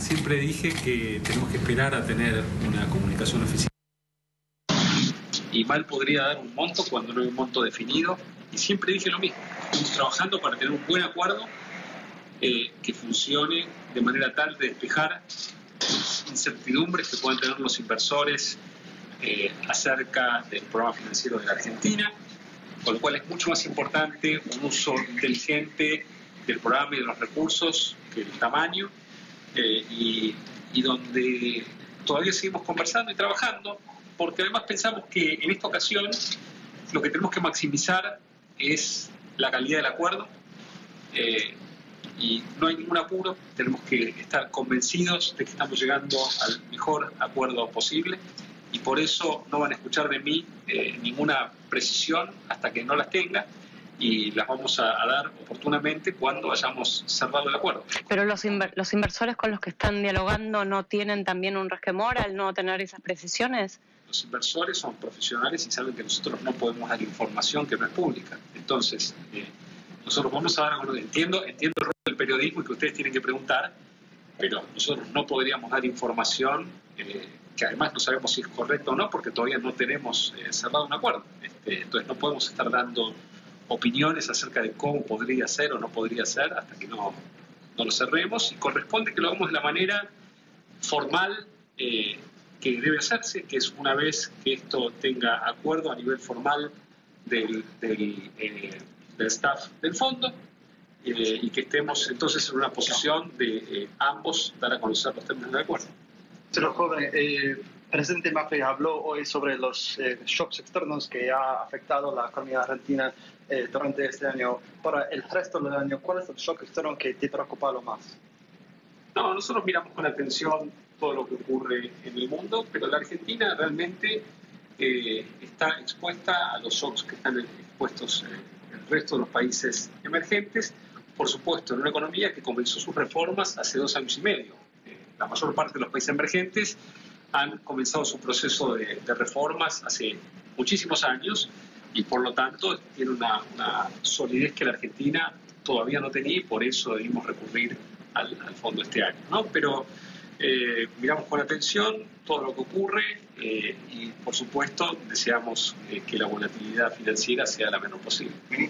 siempre dije que tenemos que esperar a tener una comunicación oficial. Y mal podría dar un monto cuando no hay un monto definido. Y siempre dije lo mismo. Estamos trabajando para tener un buen acuerdo que funcione de manera tal de despejar incertidumbres que puedan tener los inversores acerca del programa financiero de la Argentina, con lo cual es mucho más importante un uso inteligente del programa y de los recursos que el tamaño, y donde todavía seguimos conversando y trabajando, porque además pensamos que en esta ocasión lo que tenemos que maximizar es la calidad del acuerdo, y no hay ningún apuro, tenemos que estar convencidos de que estamos llegando al mejor acuerdo posible, y por eso no van a escuchar de mí ninguna precisión hasta que no las tenga, y las vamos a dar oportunamente cuando hayamos cerrado el acuerdo. Pero los inversores con los que están dialogando ¿no tienen también un resquemor al no tener esas precisiones? Los inversores son profesionales y saben que nosotros no podemos dar información que no es pública. Entonces, nosotros vamos a dar, entiendo el rol del periodismo y que ustedes tienen que preguntar, pero nosotros no podríamos dar información que además no sabemos si es correcta o no, porque todavía no tenemos cerrado un acuerdo. Entonces no podemos estar dando opiniones acerca de cómo podría ser o no podría ser hasta que no lo cerremos, y corresponde que lo hagamos de la manera formal que debe hacerse, que es una vez que esto tenga acuerdo a nivel formal del staff del fondo, y que estemos entonces en una posición de ambos dar a conocer los términos del acuerdo. Señor Joven, el presidente Macri habló hoy sobre los shocks externos que ha afectado la economía argentina durante este año. Para el resto del año, ¿cuál es el shock externo que te preocupa lo más? No, nosotros miramos con atención todo lo que ocurre en el mundo, pero la Argentina realmente está expuesta a los shocks que están expuestos el resto de los países emergentes, por supuesto, en una economía que comenzó sus reformas hace 2 años y medio. La mayor parte de los países emergentes han comenzado su proceso de reformas hace muchísimos años, y por lo tanto tiene una solidez que la Argentina todavía no tenía, y por eso debimos recurrir al fondo este año, ¿no? Pero miramos con atención todo lo que ocurre, y por supuesto deseamos que la volatilidad financiera sea la menor posible.